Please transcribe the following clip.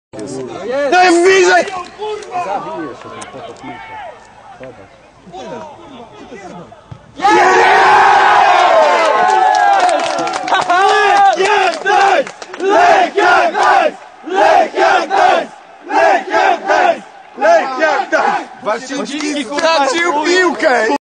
Daj widzę! Zabijesz się ten potok Milka. Zobacz. Lech jak Gdańsk! Lech jak Gdańsk! Lech jak Gdańsk! Lech jak Gdańsk! Lech jak Gdańsk! Wasilski stracił piłkę!